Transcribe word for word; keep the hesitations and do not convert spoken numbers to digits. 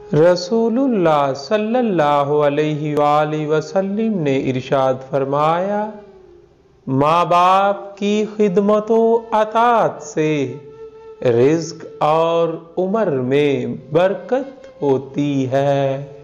रसूलुल्लाह सल्लल्लाहु अलैहि वालैहि वसल्लम ने इरशाद फरमाया, माँ बाप की खिदमत व अतात से रिज्क और उम्र में बरकत होती है।